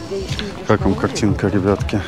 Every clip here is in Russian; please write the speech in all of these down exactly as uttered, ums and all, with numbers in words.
Как вам картинка, ребятки?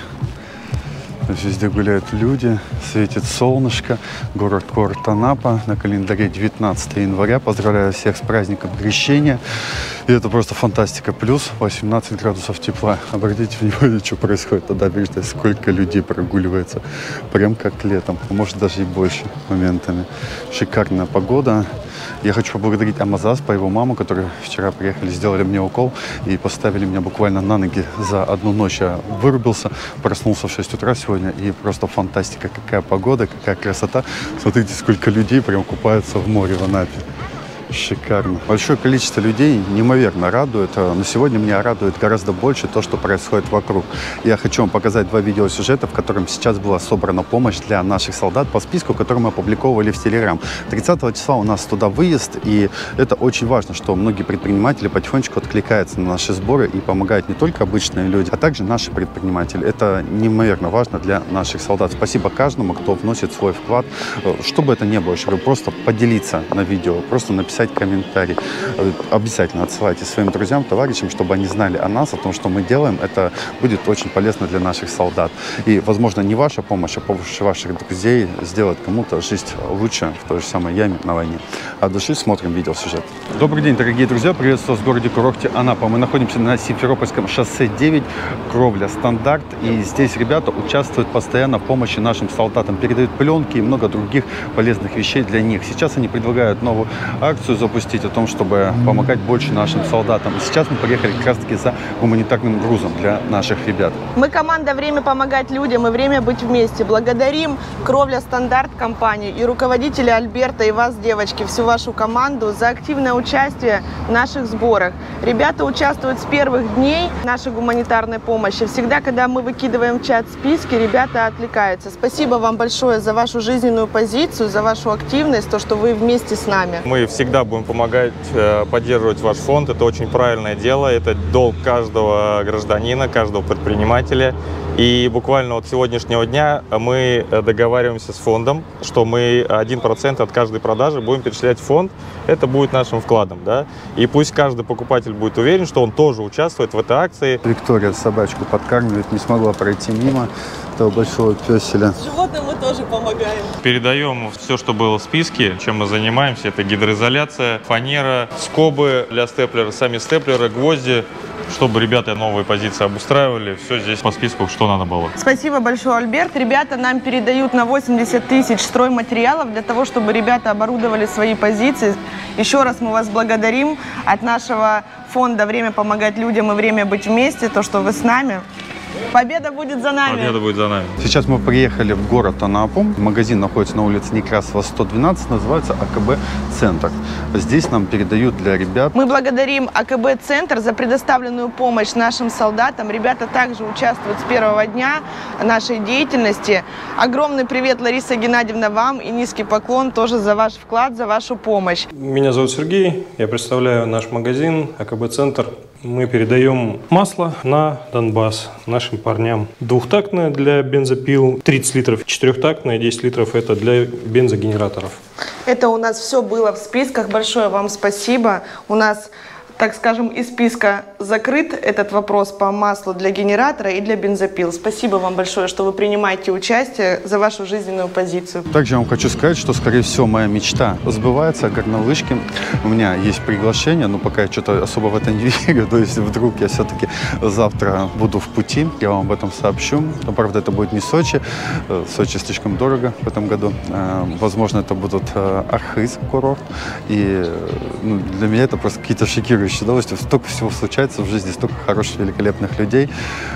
Везде гуляют люди, светит солнышко, город Корт-Анапа, на календаре девятнадцатое января. Поздравляю всех с праздником Крещения. И это просто фантастика. Плюс восемнадцать градусов тепла. Обратите внимание, что происходит тогда, видите, сколько людей прогуливается. Прям как летом, может даже и больше моментами. Шикарная погода. Я хочу поблагодарить Амазас по его маму, которые вчера приехали, сделали мне укол и поставили меня буквально на ноги за одну ночь. Я вырубился, проснулся в шесть утра сегодня, и просто фантастика. Какая погода, какая красота. Смотрите, сколько людей прям купаются в море в Анапе. Шикарно. Большое количество людей неимоверно радует. Но сегодня меня радует гораздо больше то, что происходит вокруг. Я хочу вам показать два видеосюжета, в котором сейчас была собрана помощь для наших солдат по списку, который мы опубликовывали в Телеграм. тридцатого числа у нас туда выезд, и это очень важно, что многие предприниматели потихонечку откликаются на наши сборы и помогают не только обычные люди, а также наши предприниматели. Это неимоверно важно для наших солдат. Спасибо каждому, кто вносит свой вклад. Что бы это ни было, чтобы просто поделиться на видео, просто написать комментарий. Обязательно отсылайте своим друзьям, товарищам, чтобы они знали о нас, о том, что мы делаем. Это будет очень полезно для наших солдат. И, возможно, не ваша помощь, а помощь ваших друзей сделает кому-то жизнь лучше в той же самой яме на войне. От души смотрим видеосюжет. Добрый день, дорогие друзья. Приветствую вас в городе курорте Анапа. Мы находимся на Симферопольском шоссе девять, кровля стандарт. И здесь ребята участвуют постоянно в помощи нашим солдатам. Передают пленки и много других полезных вещей для них. Сейчас они предлагают новую акцию запустить о том, чтобы помогать больше нашим солдатам. И сейчас мы приехали как раз таки за гуманитарным грузом для наших ребят. Мы команда «Время помогать людям» и «Время быть вместе». Благодарим Кровля Стандарт компанию и руководителя Альберта и вас, девочки, всю вашу команду за активное участие в наших сборах. Ребята участвуют с первых дней нашей гуманитарной помощи. Всегда, когда мы выкидываем в чат списки, ребята отвлекаются. Спасибо вам большое за вашу жизненную позицию, за вашу активность, то, что вы вместе с нами. Мы всегда будем помогать, поддерживать ваш фонд. Это очень правильное дело. Это долг каждого гражданина, каждого предпринимателя. И буквально от сегодняшнего дня мы договариваемся с фондом, что мы один процент от каждой продажи будем перечислять в фонд. Это будет нашим вкладом, да. И пусть каждый покупатель будет уверен, что он тоже участвует в этой акции. Виктория собачку подкармливает, не смогла пройти мимо этого большого пёселя. Животным мы тоже помогаем. Передаем все, что было в списке, чем мы занимаемся. Это гидроизоляция, фанера, скобы для степлера, сами степлеры, гвозди, чтобы ребята новые позиции обустраивали. Все здесь по списку, что надо было. Спасибо большое, Альберт. Ребята нам передают на восемьдесят тысяч стройматериалов для того, чтобы ребята оборудовали свои позиции. Еще раз мы вас благодарим от нашего фонда «Время помогать людям» и «Время быть вместе», то, что вы с нами. Победа будет за нами. Победа будет за нами. Сейчас мы приехали в город Анапу. Магазин находится на улице Некрасова, сто двенадцать, называется АКБ Центр. Здесь нам передают для ребят. Мы благодарим АКБ Центр за предоставленную помощь нашим солдатам. Ребята также участвуют с первого дня нашей деятельности. Огромный привет, Лариса Геннадьевна, вам и низкий поклон тоже за ваш вклад, за вашу помощь. Меня зовут Сергей, я представляю наш магазин АКБ Центр. Мы передаем масло на Донбасс нашим парням. Двухтактное для бензопил тридцать литров, четырехтактное десять литров это для бензогенераторов. Это у нас все было в списках. Большое вам спасибо. У нас, так скажем, из списка закрыт этот вопрос по маслу для генератора и для бензопил. Спасибо вам большое, что вы принимаете участие, за вашу жизненную позицию. Также я вам хочу сказать, что, скорее всего, моя мечта сбывается, горнолыжки. У меня есть приглашение, но пока я что-то особо в это не верю. То есть вдруг я все-таки завтра буду в пути, я вам об этом сообщу. Но, правда, это будет не Сочи. Сочи слишком дорого в этом году. Возможно, это будут Архыз, курорт. И ну, для меня это просто какие-то шокирующие удовольствие. Столько всего случается в жизни, столько хороших, великолепных людей.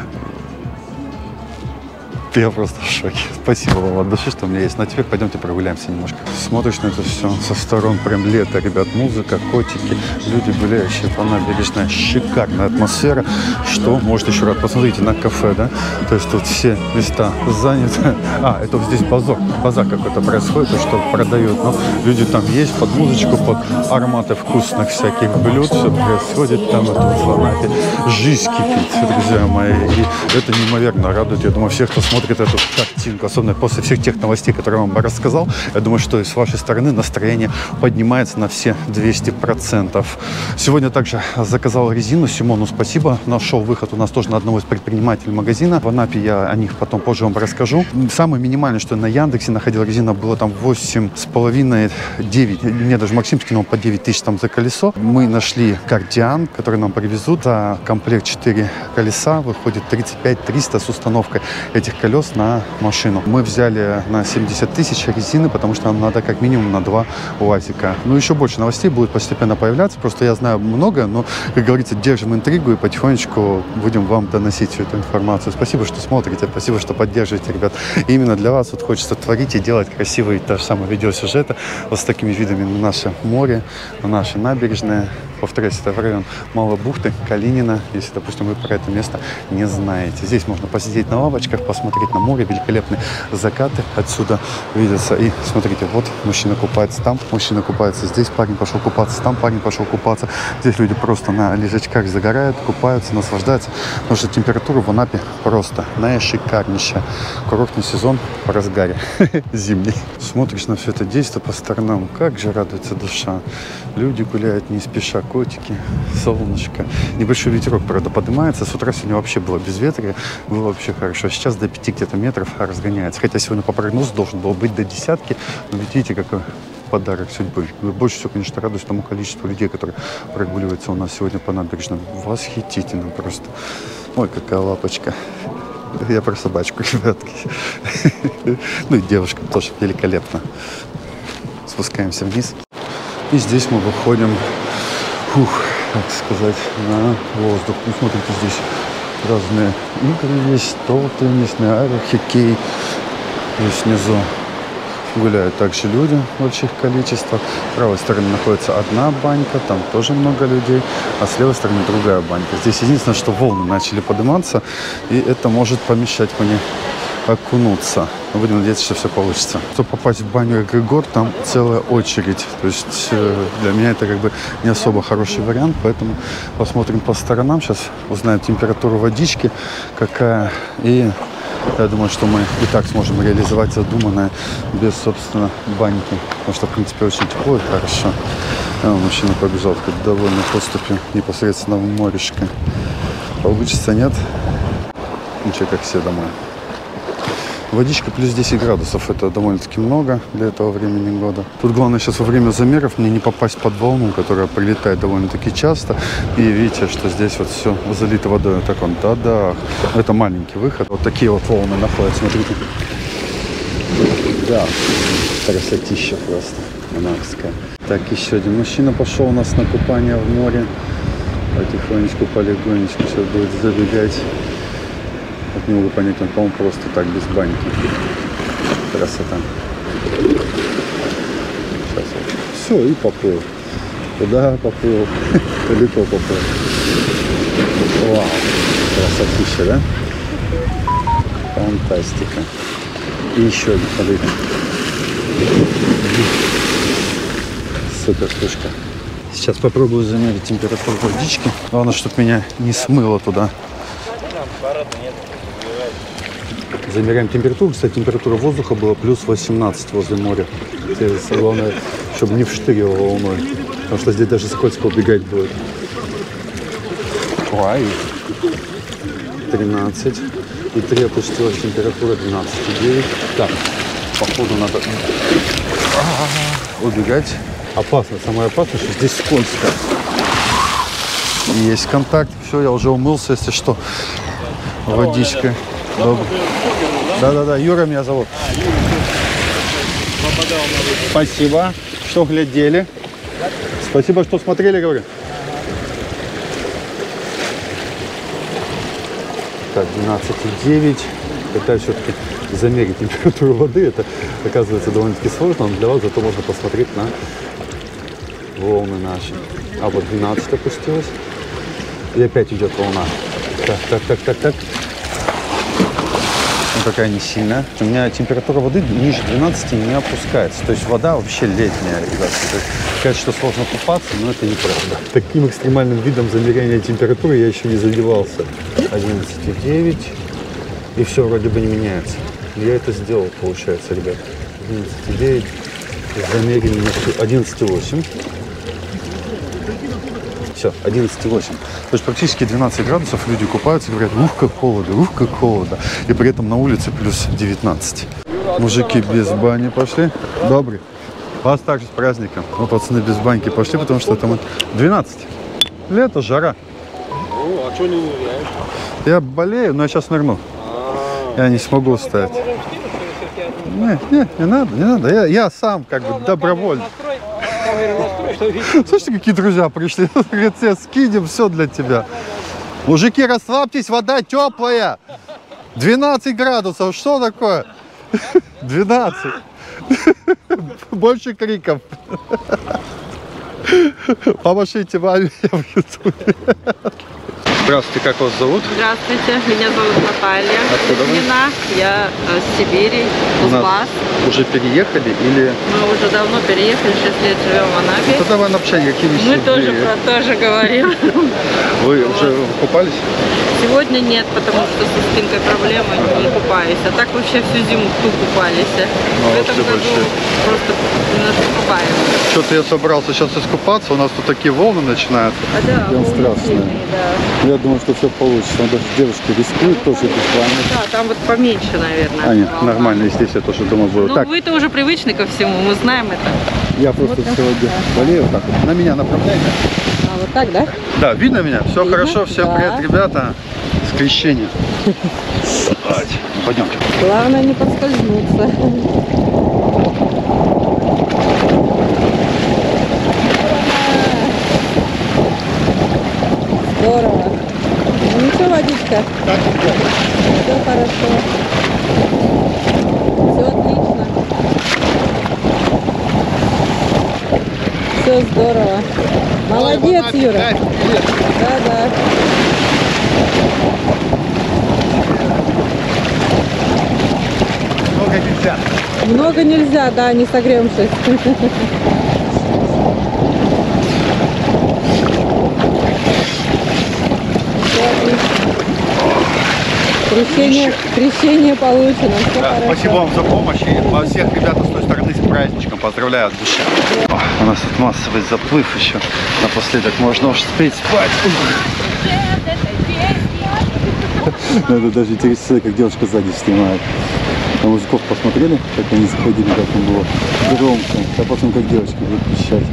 Я просто в шоке. Спасибо вам от души, что у меня есть. Ну а теперь пойдемте прогуляемся немножко. Смотришь на это все со сторон, прям лето, ребят, музыка, котики, люди гуляющие по набережной. Шикарная атмосфера. Что? Может еще раз посмотрите на кафе, да? То есть тут все места заняты. А, это вот здесь базар. Базар какой-то происходит, что продают. Но люди там есть под музычку, под ароматы вкусных всяких блюд. Все происходит там, это в Анапе. Жизнь кипит, друзья мои. И это неимоверно радует. Я думаю, всех, кто смотрит смотрит эту картинку, особенно после всех тех новостей, которые я вам рассказал, я думаю, что и с вашей стороны настроение поднимается на все двести процентов. Сегодня также заказал резину. Симону спасибо. Нашел выход у нас тоже на одного из предпринимателей магазина. В Анапе я о них потом позже вам расскажу. Самое минимальное, что на Яндексе находил резина, было там восемь с половиной, девять. Мне даже Максим скинул по девять тысяч там за колесо. Мы нашли кардиан, который нам привезут. За комплект четыре колеса выходит тридцать пять триста с установкой этих колес на машину. Мы взяли на семьдесят тысяч резины, потому что нам надо как минимум на два УАЗика. Ну, еще больше новостей будет постепенно появляться. Просто я знаю много, но, как говорится, держим интригу и потихонечку будем вам доносить всю эту информацию. Спасибо, что смотрите, спасибо, что поддерживаете, ребят. И именно для вас вот хочется творить и делать красивые та же самые видеосюжеты вот с такими видами на наше море, на наши набережные. Повторяюсь, это в район Малой бухты, Калинина, если, допустим, вы про это место не знаете. Здесь можно посидеть на лавочках, посмотреть на море, великолепные закаты отсюда видятся. И смотрите, вот мужчина купается там, мужчина купается здесь, парень пошел купаться там, парень пошел купаться. Здесь люди просто на лежачках загорают, купаются, наслаждаются, потому что температура в Анапе просто наишикарнейшая. Курортный сезон в разгаре, зимний. Смотришь на все это действие по сторонам, как же радуется душа. Люди гуляют не спеша, котики, солнышко. Небольшой ветерок, правда, поднимается. С утра сегодня вообще было безветрие, было вообще хорошо. Сейчас до пяти где-то метров разгоняется. Хотя сегодня по прогнозу должен был быть до десятки. Но видите, какой подарок судьбы. Больше всего, конечно, радуюсь тому количеству людей, которые прогуливаются у нас сегодня по набережным. Восхитительно просто. Ой, какая лапочка. Я про собачку, ребятки. Ну и девушка тоже великолепно. Спускаемся вниз. И здесь мы выходим, фух, как сказать, на воздух. Ну, смотрите, здесь разные игры есть, стол теннисный, аэрохоккей. Здесь внизу гуляют также люди в больших количествах. С правой стороны находится одна банька, там тоже много людей, а с левой стороны другая банька. Здесь единственное, что волны начали подниматься, и это может помешать мне окунуться. Но будем надеяться, что все получится. Чтобы попасть в баню Эгрегор, там целая очередь. То есть э, для меня это как бы не особо хороший вариант, поэтому посмотрим по сторонам. Сейчас узнаем температуру водички, какая. И я думаю, что мы и так сможем реализовать задуманное без, собственно, баньки. Потому что, в принципе, очень тепло и хорошо. А, мужчина побежал в довольной поступе непосредственно в морешко. Получится, нет? Ничего, как все домой. Водичка плюс десять градусов, это довольно-таки много для этого времени года. Тут главное сейчас во время замеров мне не попасть под волну, которая прилетает довольно-таки часто. И видите, что здесь вот все залито водой. Вот так он, да-да. Это маленький выход. Вот такие вот волны находятся, смотрите. Да, красотища просто, анапская. Так, еще один мужчина пошел у нас на купание в море. Потихонечку, полегонечку сейчас будет забегать. Вот не могу понять, он, по-моему, просто так, без баньки. Красота. Сейчас вот. Все, и поплыл. Куда поплыл? Далеко поплыл. Вау. Красотища, да? Фантастика. И еще один, смотрите. Супер штучка. Сейчас попробую замерить температуру водички. Главное, чтобы меня не смыло туда. Замеряем температуру. Кстати, температура воздуха была плюс восемнадцать возле моря. Главное, чтобы не вштырило волной. Потому что здесь даже скользко убегать будет. Ой. тринадцать. И три опустилась температура двенадцать и девять. Так, походу надо убегать. Опасно. Самое опасное, что здесь скользко. Есть контакт. Все, я уже умылся, если что. Водичка. Добрый. Да-да-да, Юра меня зовут. Спасибо, что глядели. Спасибо, что смотрели, говорю. Так, двенадцать и девять. Пытаюсь все-таки замерить температуру воды. Это, оказывается, довольно-таки сложно, но для вас зато можно посмотреть на волны наши. А вот двенадцать опустилось. И опять идет волна. Так, так, так, так, так. Ну, такая не сильная. У меня температура воды ниже двенадцати не опускается. То есть вода вообще летняя, ребята. Сказать, что сложно купаться, но это неправда. Таким экстремальным видом замерения температуры я еще не задевался. одиннадцать и девять. И все вроде бы не меняется. Я это сделал, получается, ребят. одиннадцать девять. Замерили на одиннадцать восемь. Все, одиннадцать восемь. То есть практически двенадцать градусов, люди купаются и говорят, ух, как холодно, ух, как холодно. И при этом на улице плюс девятнадцать. Мужики без бани пошли. Добрый. Вас также с праздником. Ну, пацаны без баньки пошли, потому что там двенадцать. Лето, жара. Ну, а что не ныряешь? Я болею, но я сейчас нырну. Я не смогу встать. Не, не, не надо, не надо. Я, я сам как бы добровольно. Слушайте, какие друзья пришли. Говорят, все, скинем все для тебя. Мужики, расслабьтесь, вода теплая. двенадцать градусов, что такое? двенадцать. Больше криков. Помашите маме в ютубе. Здравствуйте, как вас зовут? Здравствуйте, меня зовут Наталья. Откуда вы? Кузьмина. Я э, с Сибири, Кузбасс. Уже переехали или... Мы уже давно переехали, шесть лет живем в Анапе. Ну, тогда в Анапчане какие вещи? Мы тоже про то же говорим. Вы уже купались? Сегодня нет, потому что со спинкой проблемы, не купаюсь. А так вообще всю зиму тут купались. В этом году большие. просто немножко купаем. Что-то я собрался сейчас искупаться, у нас тут такие волны начинаются. А да, Прям волны страшные. сильные, да. Я думаю, что все получится. Надо же, девушки рискуют тоже без вами. Да, там вот поменьше, наверное. А, нет, волна. нормально, естественно, тоже думаю, было. Ну, Так, вы-то уже привычны ко всему, мы знаем это. я просто вот сегодня болею. Так, вот. На меня направляйте. А вот так, да? Да, видно меня? Все Видно? хорошо, всем Да. привет, ребята. С крещения. Давайте, пойдемте. Главное не подскользнуться. Здорово. Ну ничего, водичка. Все хорошо. Все отлично. Все здорово. Молодец, Юра. Да, да. Много нельзя. Много нельзя, да, не согремшись. Крещение, крещение получено. Все Да, хорошо. спасибо вам за помощь и во всех ребята с той стороны с праздничком. Поздравляю от души. О, у нас тут массовый заплыв еще. Напоследок можно уж спеть спать. Надо даже интересно, как девушка сзади снимает. На мужиков посмотрели, как они заходили, как им было громко. А потом как девочки будут пищать.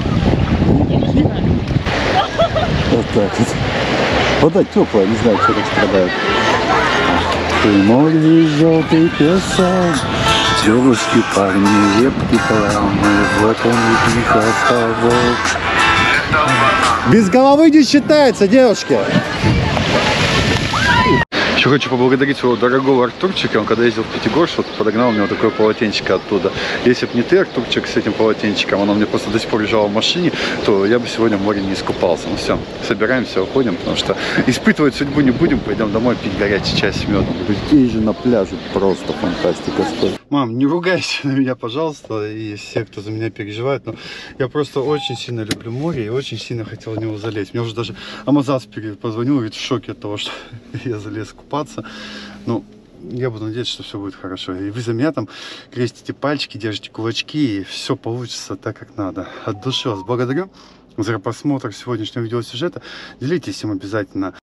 Вот так вот. Вода теплая, не знаю, что так страдает. Ты море, желтый песок, девушки, парни, репки, пламы, вот он и их островок. Без головы не считается, девушки! Еще хочу поблагодарить своего дорогого Артурчика. Он когда ездил в Пятигорск, вот подогнал мне вот такое полотенчико оттуда. Если бы не ты, Артурчик, с этим полотенчиком, оно мне просто до сих пор лежало в машине, то я бы сегодня в море не искупался. Ну все, собираемся, уходим, потому что испытывать судьбу не будем, пойдем домой пить горячий чай с медом. Здесь же на пляже просто фантастика стоит. Мам, не ругайся на меня, пожалуйста, и все, кто за меня переживает, но я просто очень сильно люблю море и очень сильно хотел в него залезть. Мне уже даже Амазас позвонил, говорит, в шоке от того, что я залез купаться. Ну, я буду надеяться, что все будет хорошо. И вы за меня там крестите пальчики, держите кулачки, и все получится так, как надо. От души вас благодарю за просмотр сегодняшнего видеосюжета. Делитесь им обязательно.